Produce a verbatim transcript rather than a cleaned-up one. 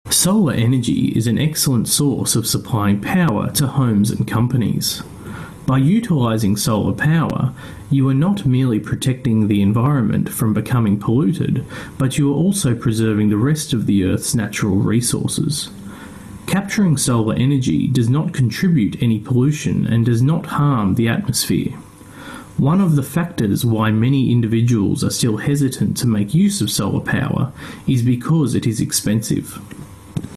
Solar energy is an excellent source of supplying power to homes and companies. By utilising solar power, you are not merely protecting the environment from becoming polluted, but you are also preserving the rest of the Earth's natural resources. Capturing solar energy does not contribute any pollution and does not harm the atmosphere. One of the factors why many individuals are still hesitant to make use of solar power is because it is expensive.